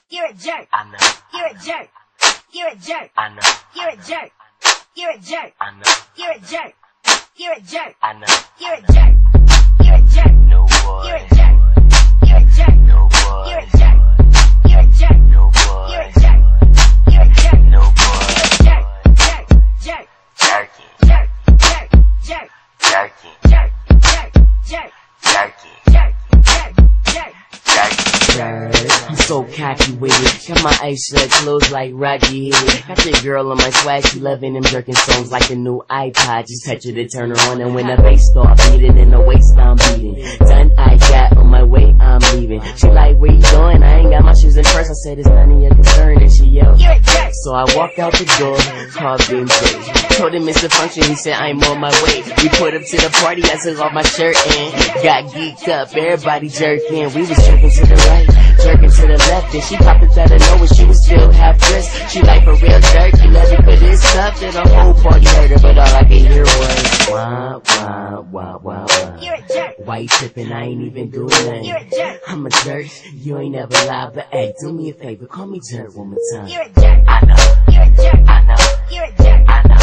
You're a jerk. I know. You're a jerk. You're a jerk. I know. You're a jerk. You're a jerk. I know. You're a jerk. You're a jerk. I know. You're a jerk. You're a jerk. No boy. You're a jerk. You're a jerk. No boy. You're a jerk. You're a jerk. No boy. You're a jerk. You're a jerk. No boy. Jerk. Jerk. Jerk. Jerky. Jerk. Jerk. Jerk. Jerky. Jerk. Jerk. Jerk. Jerky. Jerk. Jerk. Jerk. Jerky. I'm so cocky with it. Got my eyes shut, closed like Rocky Head. Got your girl on my swag, she loving them jerking songs like a new iPod. Just touch it to turn her on, and when the bass start beating and the waist I'm beating. Done, I got on my way, I'm leaving. She like, where you going? I ain't got my shoes in purse. I said, it's none of your concern, and she yelled. You're a jerk. So I walked out the door, called Big J. Told him it's a function, he said I'm on my way. We put up to the party, I took off my shirt and got geeked up, everybody jerking. We was jerking to the right, jerking to the left, and she popped it out of nowhere, she was still half dressed. She like, for real jerk, you love me for this stuff. And the whole party heard her, but all I could hear was wah, wah, wah, wah, wah. You're a jerk. Why you tripping? I ain't even doing nothing. You're a jerk. I'm a jerk, you ain't never lied, but hey, do me a favor, call me jerk one more time. You're a jerk. I know. You're a jerk. I know. You're a jerk. I know.